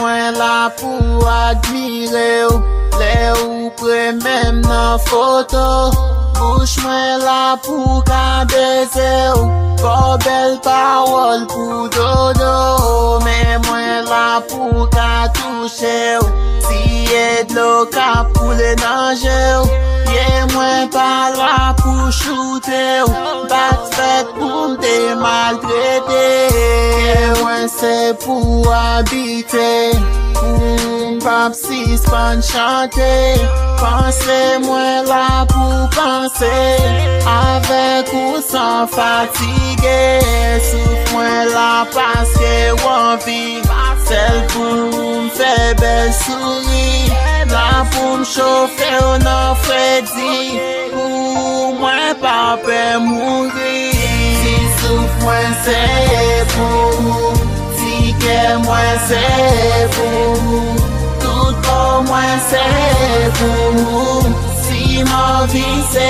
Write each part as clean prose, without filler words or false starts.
mwen la pou admire ou, le ou pre même nan photo. Bouche mwen la pou ka beze ou, ko bel parole pou dodo. Mais mwen la pou ka touche ou, si yé d'lo ka poule nan jè ou. Ye mwen pa la pou choute ou, bat fèt pou m'te maltrete. Ye mwen se pou habite, pou m'pap si span chante. Pense mwen la pou pense, avek ou san fatige. Souf mwen la paske wanvi, sel pou m'fè bel souri. La pou m'chofe ou nan fredi, pou mwen pa pe mouri. Si souf mwen se pou, si ke mwen se pou, tout kon mwen se pou, si ma vie se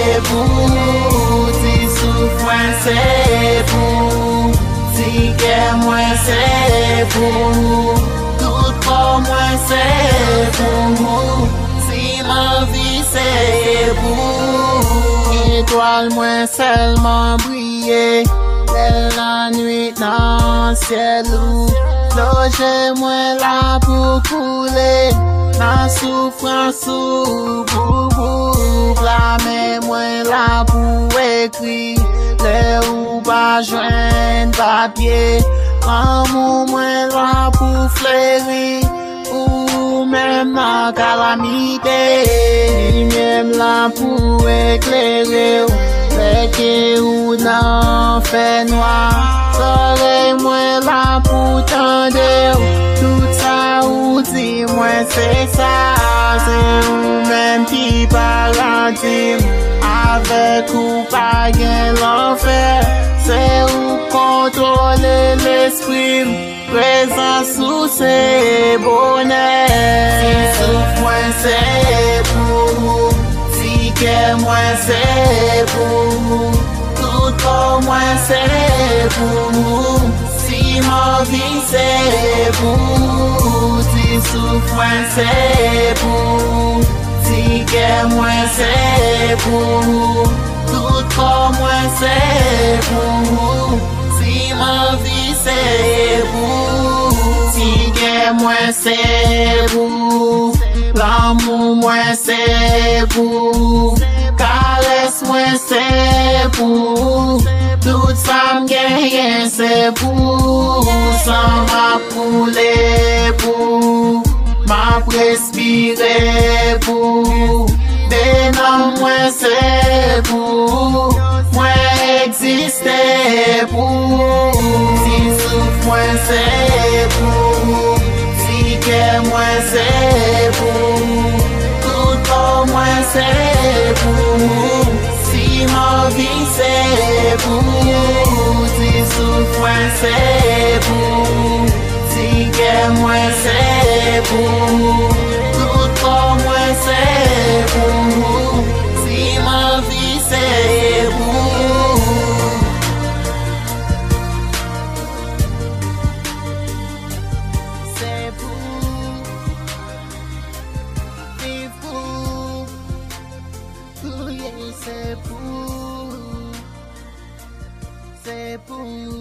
pou. Si souf mwen se pou, si ke mwen se pou, tout kon mwen se pou, si ma vie se pou. Étoile mwen selman brille, belle la nuit nan ciel ou. Loje mwen la pou koule, nan soufrans ou boubou. Blame mwen la pou ekri, le ou pa jwen papye. Amou mwen la pou fleri, ou même nan calamite. Lumière la pou éclairer ou, veke ou nan fè noir. Soleil mwen la pou tende ou, tout sa ou di mwen se sa. Se ou même ki paradim, avek ou pa gen l'enfer. Se ou kontrole l'esprit, présence ou se bonheur. Si souf mwen se pou, si ke mwen se pou, tout kon mwen se pou, si ma vie se pou. Si souf mwen se pou, si ke mwen se pou, tout kon mwen se pou, si ma vie se pou. Si ke mwen se pou, l'amour mwen se pou, caresse mwen se pou, tout femme genyen se pou. San ma poule pou, ma respire pou, benan mwen se pou, mwen existe pou. Si souf mwen se pou, si ke mwen se pou, tout kon mwen se pou, si ma vie se pou. Si souf mwen se pou, si ke mwen se pou, tout kon mwen se pou, si ma vie se pou. Se pou, viv pou, c'est pour